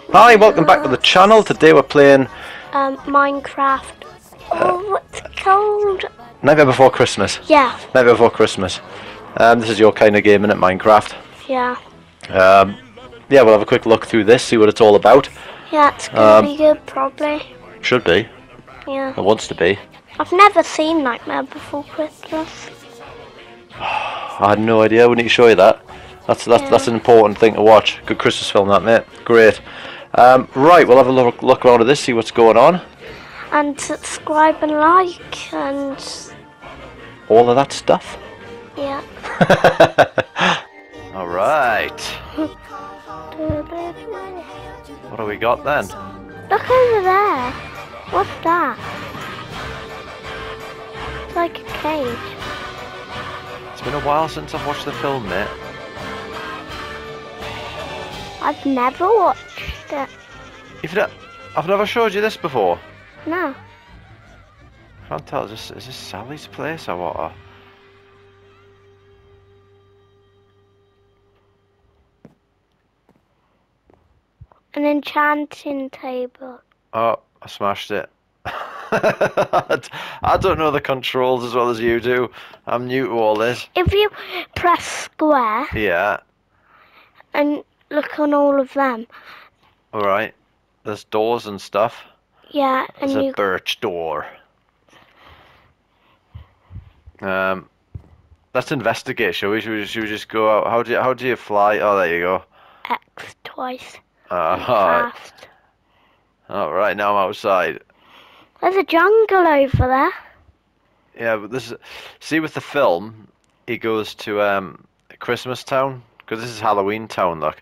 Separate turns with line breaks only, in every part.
Hi, welcome back to the channel. Today we're playing
Minecraft. Oh, what's it called?
Nightmare Before Christmas.
Yeah.
Nightmare Before Christmas. This is your kind of game, innit, Minecraft?
Yeah.
Yeah, we'll have a quick look through this, see what it's all about.
Yeah, it's gonna be good, probably.
Should be.
Yeah.
It wants to be.
I've never seen Nightmare Before Christmas.
I had no idea. We need to show you that. That's an important thing to watch. Good Christmas film, that, mate. Great. Right, we'll have a look around at this, see what's going on.
And subscribe and like and
all of that stuff.
Yeah.
All right. What do we got then?
Look over there. What's that? It's like a cage.
It's been a while since I've watched the film, mate.
I've never watched it.
I've never showed you this before.
No.
I can't tell. Is this Sally's place or what?
An enchanting table.
Oh, I smashed it. I don't know the controls as well as you do. I'm new to all this.
If you press square.
Yeah.
And look on all of them.
Alright. There's doors and stuff.
Yeah, and
There's a birch door. Let's investigate, shall we? Should we just go out? How do you fly? Oh, there you go.
X twice.
Alright. Alright, now I'm outside.
There's a jungle over there.
Yeah, but this is... See, with the film, he goes to Christmas Town. Because this is Halloween Town, look.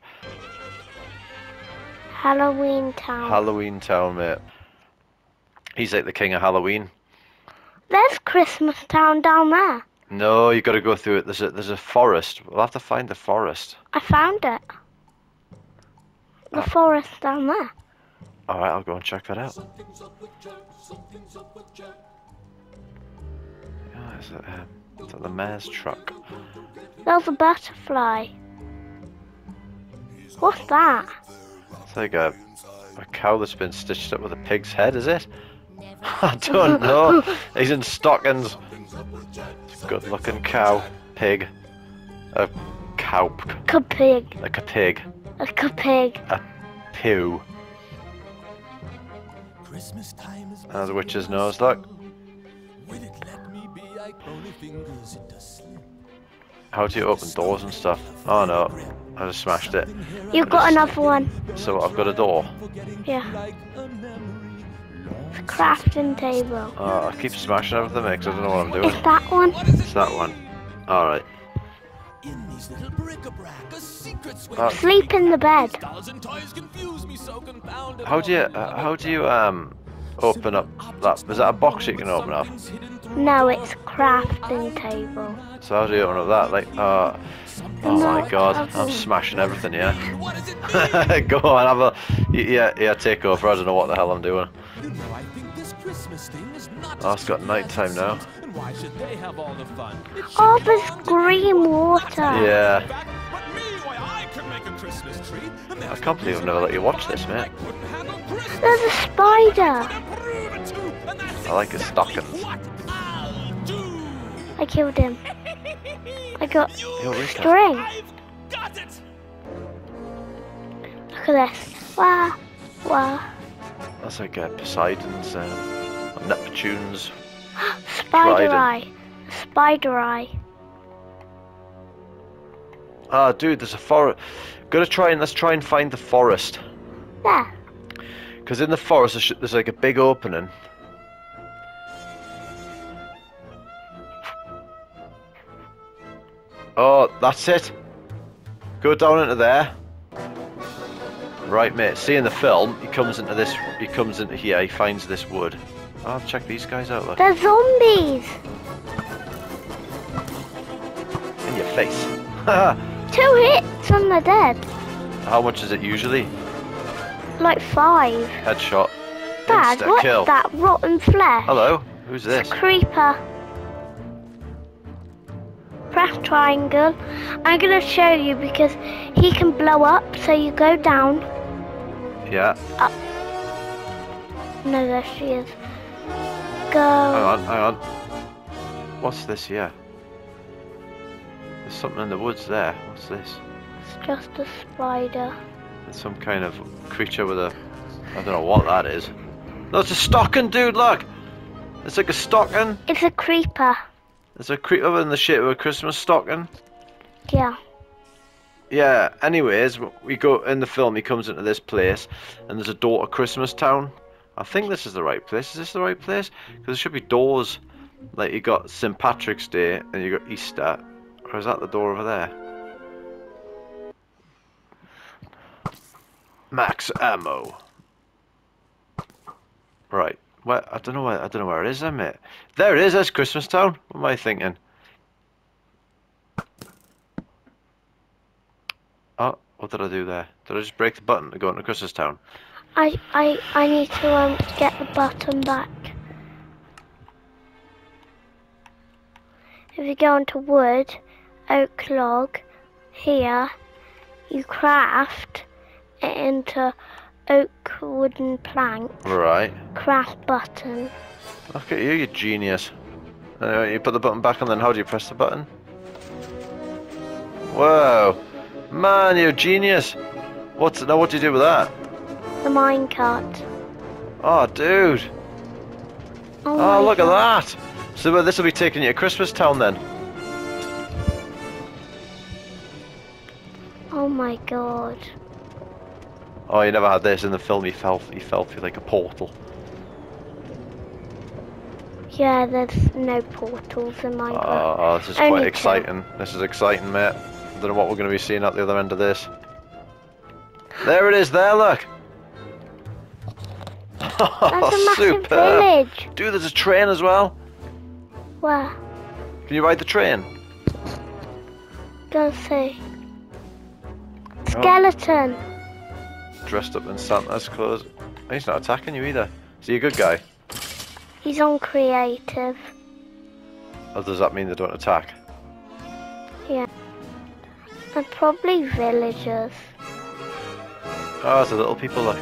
Halloween Town.
Halloween Town, mate. He's like the king of Halloween.
There's Christmas Town down there.
No, you got to go through it. There's a forest. We'll have to find the forest.
I found it. The forest down there.
Alright, I'll go and check that out. Yeah, is that the mayor's truck?
There's a butterfly. What's that?
It's like a cow that's been stitched up with a pig's head, is it? I don't know. He's in stockings. Good looking cow. Pig. A cow.
Pig.
Like a pig.
Like a pig.
A pew. The witch's nose, look. How do you open doors and stuff? Oh no, I just smashed it.
You've got another one.
So I've got a door.
Yeah. It's a crafting table.
Oh, I keep smashing everything because I don't know what I'm doing.
It's that one.
It's that one. Alright.
Sleep in the bed.
How do you open up that? Is that a box you can open up?
No, it's a crafting table.
So how do you open up that? Like, oh my god, I'm smashing everything, yeah. Go on, have a, yeah, take over. I don't know what the hell I'm doing. Oh, it's got night time now.
Oh, there's green water.
Yeah. I can't believe I've never let you watch this, mate.
There's a spider.
I like his stockings.
I killed him. I got string. Look at this. Wah, wah.
That's like Poseidon's, Neptune's.
Spider eye. Spider eye.
Ah, dude, there's a forest. Let's try and find the forest.
Yeah.
Because in the forest there's like a big opening. Oh, that's it. Go down into there. Right, mate. See, in the film, he comes into here, he finds this wood. Oh, check these guys out, look.
They're zombies.
In your face.
2 hits and they're dead.
How much is it usually?
Like 5.
Headshot.
Dad, what's
kill.
that? Rotten flesh.
Hello? Who's this?
It's a creeper. Press triangle. I'm going to show you because he can blow up, so you go down.
Yeah.
No, there she is. Go.
Hang on. What's this here? There's something in the woods there. What's this?
It's just a spider.
It's some kind of creature with a... I don't know what that is. No, it's a stocking, dude, look! It's like a stocking.
It's a creeper.
It's a creeper in the shape of a Christmas stocking.
Yeah.
Yeah, anyways, we go in the film, he comes into this place, and there's a door to Christmas Town. I think this is the right place. Is this the right place? Because there should be doors. Like, you got St. Patrick's Day, and you got Easter. Or is that the door over there? Max ammo. Right. Well, I don't know where it is, mate. There it is, that's Christmas Town. What am I thinking? Oh, what did I do there? Did I just break the button to go into Christmas Town?
I need to get the button back. If you go into wood, oak log, here, you craft it into oak wooden plank.
Right.
Craft button.
Look at you, you genius. Anyway, you put the button back on, then how do you press the button? Whoa. Man, you're a genius. What do you do with that?
The minecart.
Oh, dude. Oh, look at that. So this will be taking you to Christmas Town then.
Oh my god.
Oh, you never had this in the film. You fell through like a portal.
Yeah, there's no portals in Minecraft.
Oh, this is
Only
quite
two.
exciting. This is exciting, mate. I don't know what we're going to be seeing at the other end of this. There it is, there, look.
That's a massive
Superb.
village.
Dude, there's a train as well.
Where?
Can you ride the train?
Go see. Skeleton.
Dressed up in Santa's clothes. He's not attacking you either. Is he a good guy?
He's on creative.
Or does that mean they don't attack?
Yeah. They're probably villagers.
Oh, it's the little people, look.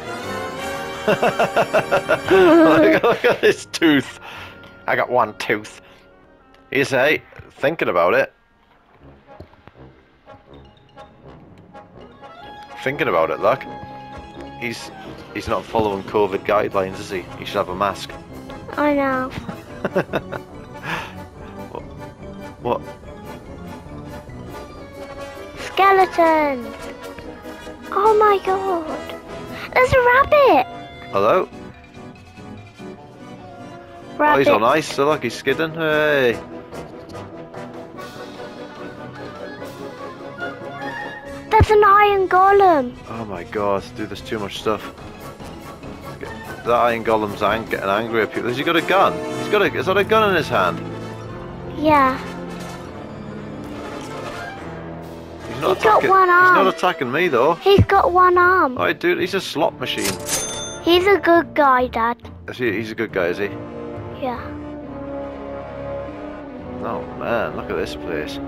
Look at this tooth. I got one tooth. He's thinking about it. Thinking about it, look. He's not following COVID guidelines, is he? He should have a mask.
I know.
What?
Skeletons! Oh my god! There's a rabbit!
Hello?
Rabbit.
Oh, he's on ice, so look, he's skidding. Hey!
There's an iron golem!
Oh my god, dude, there's too much stuff. That iron golem's getting angry at people. Has he got a gun? Is that a gun in his hand?
Yeah.
He's not
He's got
attacking.
one arm.
He's not attacking me though.
He's got one arm.
Alright, dude, he's a slot machine.
He's a good guy, Dad.
He's a good guy, is he?
Yeah.
Oh man, look at this place.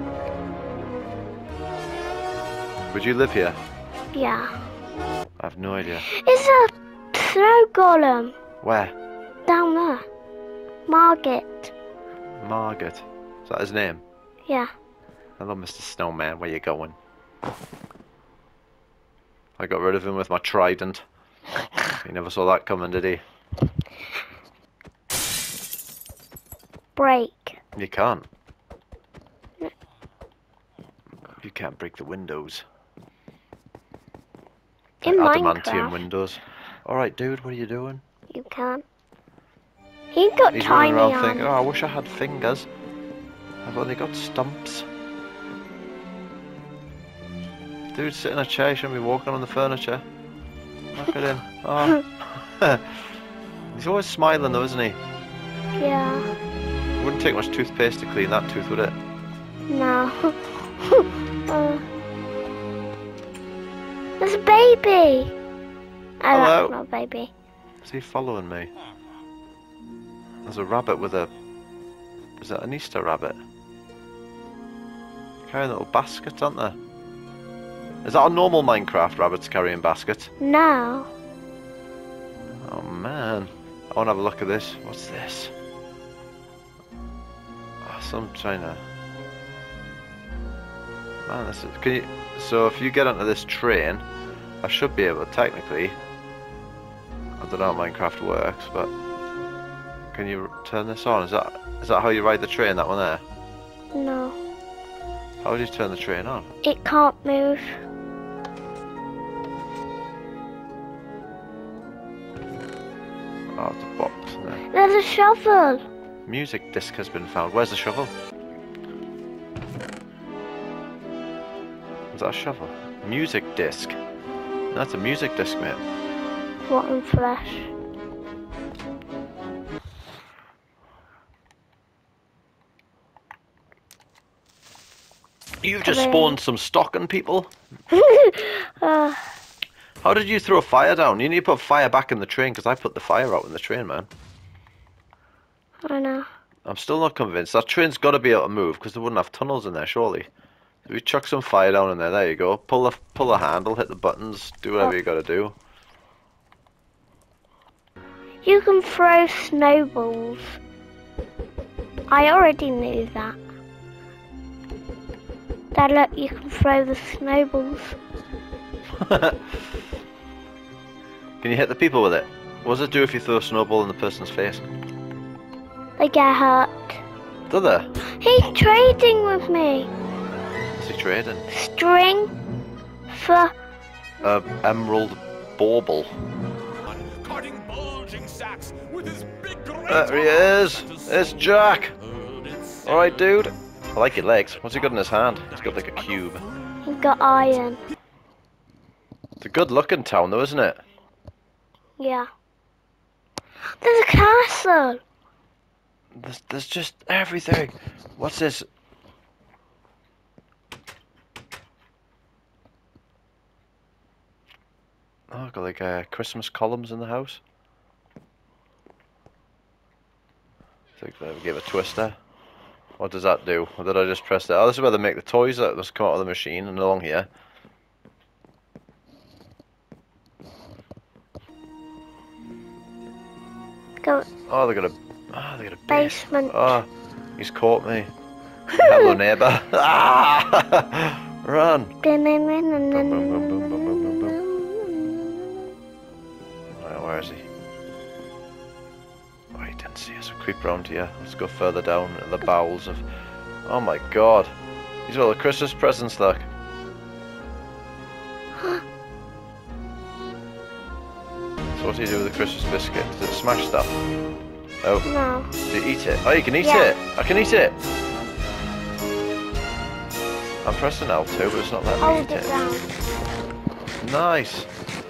Would you live here?
Yeah.
I have no idea.
It's a snow golem.
Where?
Down there. Margit.
Margaret. Is that his name?
Yeah.
Hello, Mr. Snowman. Where you going? I got rid of him with my trident. He never saw that coming, did he?
Break.
You can't. You can't break the windows.
In
Adamantium
Minecraft,
windows. Alright, dude, what are you doing?
you can. He's got
He's running
tiny
around
arms.
thinking, oh, I wish I had fingers. I've only got stumps. Dude, sit in a chair, you shouldn't be walking on the furniture. Look at him. Oh. He's always smiling though, isn't he?
Yeah.
It wouldn't take much toothpaste to clean that tooth, would it?
No. There's a baby. Oh,
Hello.
that's not a baby.
Is he following me? There's a rabbit with a... Is that an Easter rabbit? Carrying little baskets, aren't there? Is that a normal Minecraft rabbits carrying baskets?
No.
want to have a look at this. What's this? Oh, some China. Man, this is. Can you? So if you get onto this train, I should be able to technically. I don't know how Minecraft works, but can you turn this on? Is that how you ride the train? That one there?
No.
How would you turn the train on?
It can't move.
Oh, it's a box there.
There's a shovel.
Music disc has been found. Where's the shovel? Is that a shovel? Music disc. That's a music disc, mate.
Rotten flesh.
You've just spawned some stocking people.
uh,
How did you throw fire down? You need to put fire back in the train because I put the fire out in the train, man.
I know.
I'm still not convinced. That train's got to be able to move because they wouldn't have tunnels in there, surely. If we chuck some fire down in there, there you go. Pull the handle, hit the buttons, do whatever you got to do.
You can throw snowballs. I already knew that. Dad, look, you can throw the snowballs.
Can you hit the people with it? What does it do if you throw a snowball in the person's face?
They get hurt.
Do they?
He's trading with me.
What's he trading?
String for
Emerald bauble.
Carting bulging sacks with his big
There he is. It's Jack. Alright, dude. I like your legs. What's he got in his hand? He's got like a cube.
He's got iron.
It's a good looking town though, isn't it?
Yeah. There's a castle.
There's just everything. What's this? Oh, I've got like Christmas columns in the house. I think we give a twister. What does that do? Or did I just press that? Oh, this is where they make the toys that just come out of the machine and along here.
Go
Oh, they got a base.
basement.
Oh, he's caught me. Hello, neighbour. Ah! Run. Boom, boom, boom, boom, boom, boom, boom, boom, boom. Right, where is he? Oh, he didn't see us. We'll creep round here. Let's go further down in the bowels of... Oh my god. These are all the Christmas presents, look. So what do you do with the Christmas biscuit? Does it smash stuff? Oh.
No.
Do you eat it? Oh, you can eat
Yeah.
it! I can eat it! I'm pressing L2, but it's not letting me
Hold
eat
it
it.
down.
Nice!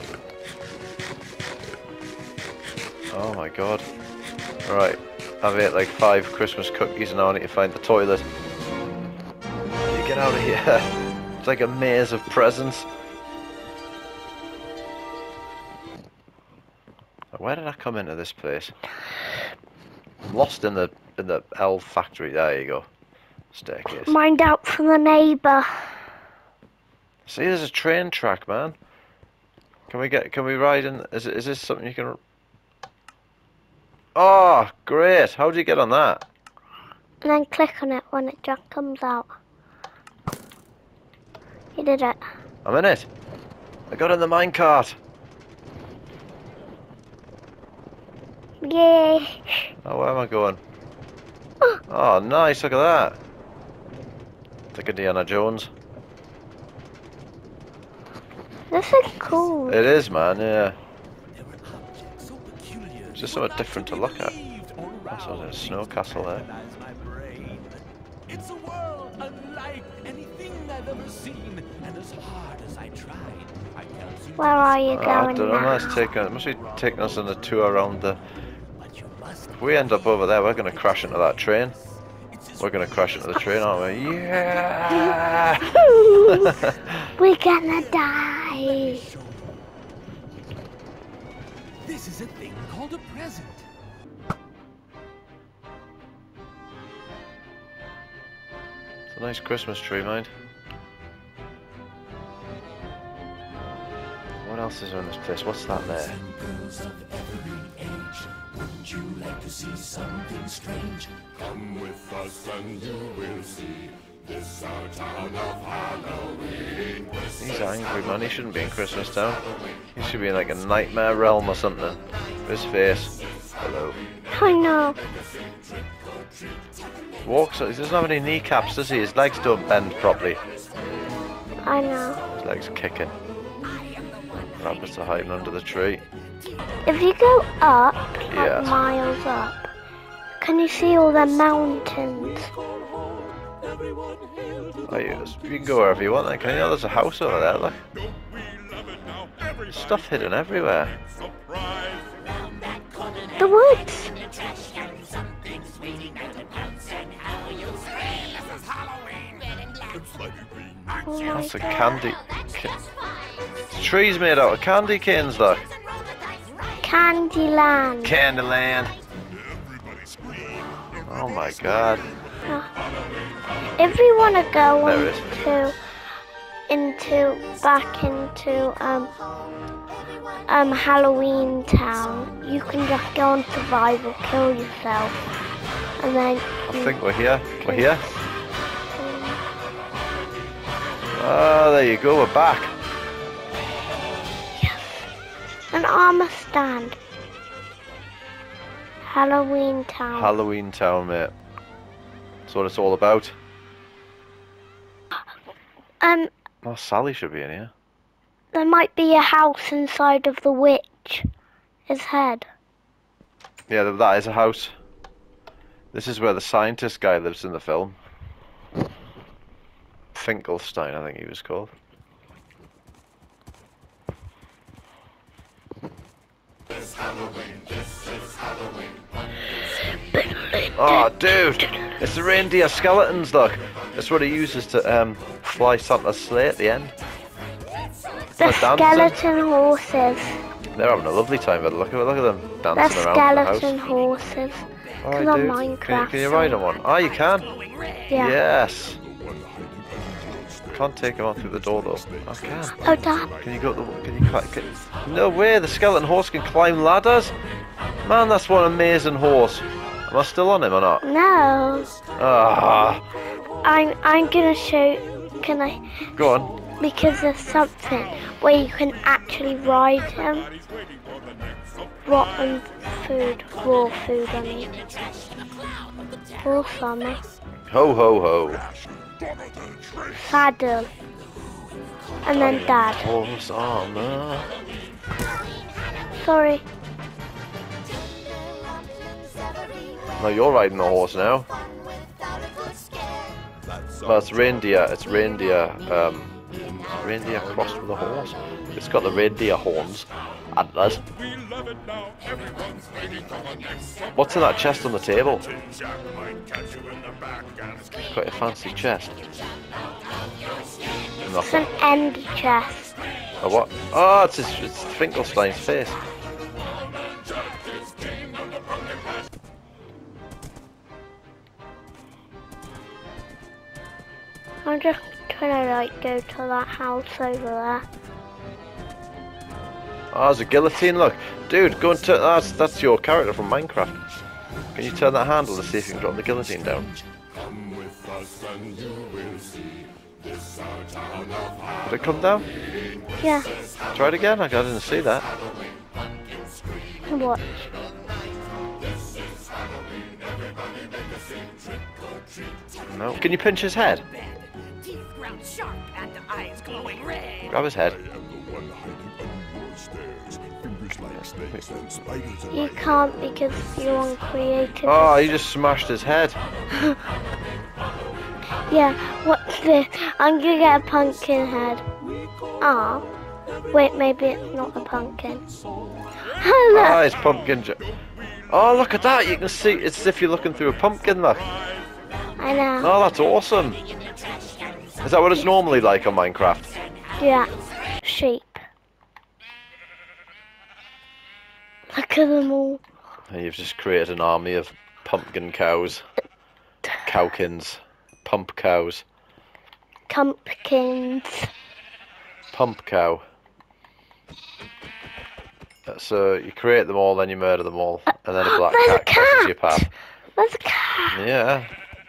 Oh my god. Right, I've ate like 5 Christmas cookies and now I need to find the toilet. You get out of here. It's like a maze of presents. Where did I come into this place? I'm lost in the L factory. There you go. Staircase.
Mind out from the neighbour.
See, there's a train track, man. Can we ride in? Is this something you can? Oh, great! How do you get on that?
And then click on it when it just comes out. You did it.
I'm in it. I got in the minecart.
Yay.
Oh, where am I going? Oh, nice! Look at that. It's like Indiana Jones.
This is cool.
It is, man. Yeah. It's just something different to look at. Also, there's a snow castle there.
It's a world unlike anything I've ever seen, and as hard as I tried, I can't see.
Where are you
I
going
don't know.
now?
It must be taking us on a tour around the.
But you must.
If we end up over there, we're going to crash into that train. We're going to crash into the train, aren't we? Yeah!
We're gonna die.
This is a thing called a present.
It's a nice Christmas tree, mind. What else is there in this place? What's that there?
Would you like to see something strange? Come with us and you will see. This our town of Halloween.
He's angry, man. He shouldn't be in Christmas Town. He should be in like a nightmare realm or something. His face. Hello.
I know.
Walks. He doesn't have any kneecaps, does he? His legs don't bend properly.
I know.
His legs kicking. Rabbits are hiding under the tree.
If you go up, like
Yes.
miles up, can you see all the mountains?
Oh, you can go wherever you want then, can you? Oh, there's a house over there, look. There's stuff hidden everywhere.
The woods.
That's a candy... Trees made out of candy canes, look.
Candyland.
Candyland. Oh my god.
If we want to go
There it
back into Halloween Town, you can just go on survival, kill yourself, and then.
I think we're here. We're here. Oh, there you go, we're back.
An armor stand. Halloween Town.
Halloween Town, mate. That's what it's all about. Oh, Sally should be in here.
There might be a house inside of the witch's head.
Yeah, that is a house. This is where the scientist guy lives in the film. Finkelstein, I think he was called. Oh, dude! It's the reindeer skeletons, look! That's what he uses to fly Santa's sleigh at the end.
The
They're dancing.
skeleton horses.
They're having a lovely time, but look at them
The
dancing around the
skeleton
house.
horses.
Oh,
Because
I
on
do.
Minecraft.
Can you ride on one? Oh, you can?
Yeah.
Yes! Can't take him on through the door though. I can.
Oh, Dad.
Can you go up the... No way, the skeleton horse can climb ladders? Man, that's one amazing horse. Am I still on him or not?
No.
Ah,
I'm gonna show. Can I?
go on.
Because there's something where you can actually ride him. Rotten food, raw food, I mean. All summer.
Ho ho ho.
Saddle. And then Dad.
Horse armor.
Sorry.
No, you're riding a horse now. No, it's reindeer. It's reindeer. Reindeer crossed with a horse. It's got the reindeer horns. Antlers. What's in that chest on the table? It's quite a fancy chest.
It's
Nothing.
an empty chest.
Oh, what? Oh, it's Finkelstein's face.
I'm just trying to like go to that house over there.
Oh, there's a guillotine, look. Dude, go and turn... That's your character from Minecraft. Can you turn that handle to see if you can drop the guillotine down? Did it come down?
Yeah.
Try it again? I didn't see that.
What?
No. Can you pinch his head?
Teeth ground sharp and eyes glowing red.
Grab his head.
You can't because you're on creative.
Oh, he just smashed his head.
Yeah, what's this? I'm gonna get a pumpkin head. Ah. Wait, maybe it's not a pumpkin.
Oh, it's pumpkin. Oh, look at that. You can see. It's as if you're looking through a pumpkin, look.
I know.
Oh, that's awesome. Is that what it's normally like on Minecraft?
Yeah. Sheep. Look at them all.
And you've just created an army of pumpkin cows. Cowkins. Pump cows.
Pumpkins.
Pump cow. So you create them all, then you murder them all, and then a black
There's a
cat crosses your
cat.
path.
There's a cat.
Yeah.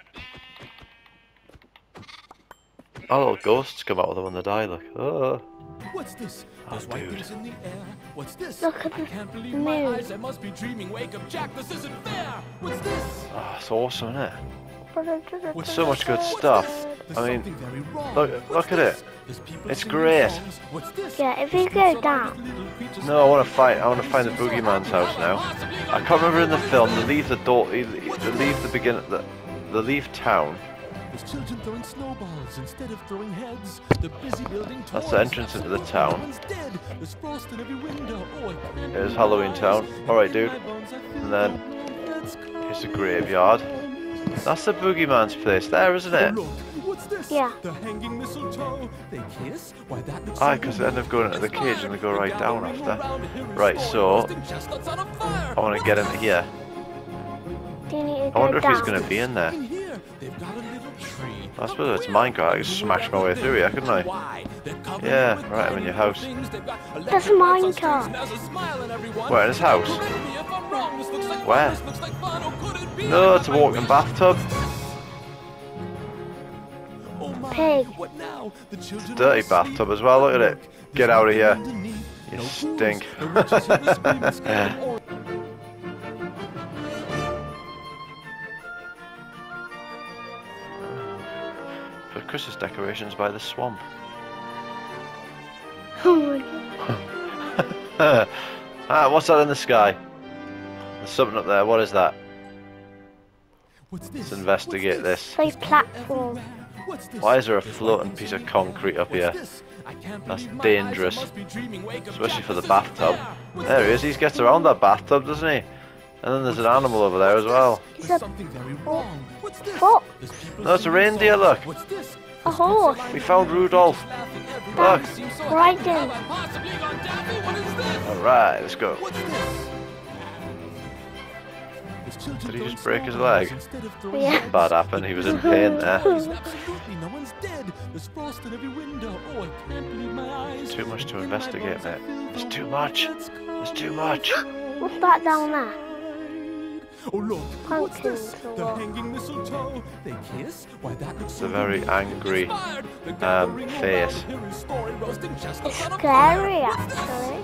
Oh, little ghosts come out of them when they die, look. Oh.
What's this? There's white
dude.
things in the air. What's this?
Look at
I
the
can't believe
moon.
my eyes. I must be dreaming. Wake up, Jack. This isn't fair. What's this?
Oh, it's awesome, isn't it?
What's
So much good
What's
stuff.
this?
I
There's
mean,
something very wrong.
look
What's
at it.
this? There's people
It's
singing
great.
songs. What's this?
Yeah, if you go down.
No, I want to find the boogeyman's house now. I can't remember in the film. They leave the door. They leave the beginning. They leave town.
There's children throwing snowballs instead of throwing heads. They're busy building toys.
That's the entrance into the town.
Someone's dead. There's frost in every window. Oh, I can't
Here's
believe
Halloween
my
Town.
eyes.
Alright, dude.
My bones, I feel
And then
Let's
here's the graveyard. That's the boogeyman's place there, isn't it?
Look, what's this?
Yeah.
The hanging mistletoe. They kiss? Why that looks
Aye,
like
because
a
they end up going into the
it's
cage and they go
fire.
right down
They're
after.
gathering around a
Right,
hero
so
roasting chestnuts on a fire.
I want to get into here.
Do you need to
I
go
wonder if
down?
he's going to be in there.
In here, they've got a little tree.
I suppose it's Minecraft. I could smash my way through here, couldn't I?
Why? They're covered
Yeah,
with
right, I'm in your house.
things. They've got
That's
electric lights on
Minecraft.
strings and there's a smile in everyone.
Where, in his house?
Correct me if I'm wrong. This looks like
Where?
fun. This looks like fun. Oh, could it be?
No,
I
it's a
got my
walking
wish.
bathtub.
Oh my,
Pig.
what now? The children
Dirty
are asleep.
bathtub as well, look at it.
Look,
Get
there's
out of here.
nothing underneath.
You
No
stink.
fools. The witches hear the screaming, screaming, or-
For Christmas decorations by the swamp.
Oh my god.
What's that in the sky? There's something up there. What is that?
What's this?
Let's investigate this.
Say platform.
What's this?
Why is there a floating piece of concrete up here?
What's this? I can't
That's
believe my
dangerous.
eyes. I must be dreaming. Wake up,
Especially
Jack.
for the
This isn't
bathtub.
fair. What's
There he
this?
is. He gets around that bathtub, doesn't he? And then there's an animal over there as well.
It's
There's
a
something very wrong. What's this?
fox.
There's people
No, it's a
singing
reindeer,
songs.
look.
What's this?
A horse.
We found Rudolph. Look.
Right in.
Alright, let's go.
What's this? There's children
Did he just
throwing
break his
snowballs
leg?
instead of throwing
Yeah.
heads.
Bad happened. He was in pain there.
Absolutely, no one's dead. There's frost in every window. Oh, I can't believe my eyes.
Too much to
In my
investigate,
bones, I
mate.
feel
There's
the
too
wind
much.
that's
There's too much.
What's that down there?
Oh look, what's this?
Pumpkins or
The
what?
hanging mistletoe. They kiss? Why that looks
It's
so
a very
good.
angry
Inspired. They're gathering around
face.
a hero story, roasting chestnuts
It's
on a
scary,
fire. What's this?
actually.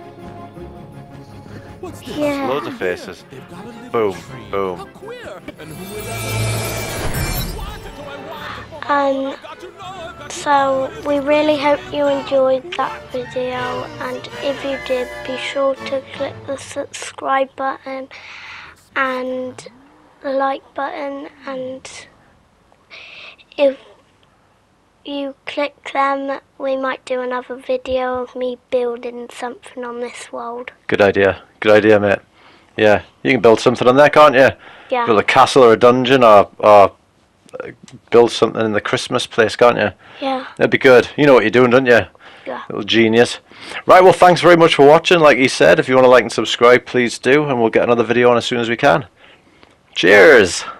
What's this?
Yeah.
Loads of faces.
They've got a little
Boom,
tree.
boom.
How queer. And who would ever want it? Do I want it for my own? I've got to know, I've got to
So we really hope you enjoyed that video, and if you did, be sure to click the subscribe button and the like button, and if you click them, we might do another video of me building something on this world.
Good idea. Good idea, mate. Yeah, you can build something on there, can't you?
Yeah.
Build a castle or a dungeon, or build something in the Christmas place, can't you?
Yeah.
That'd be good. You know what you're doing, don't you?
Yeah.
Little genius. Right, well, thanks very much for watching. Like he said, if you want to like and subscribe, please do, and we'll get another video on as soon as we can. Cheers!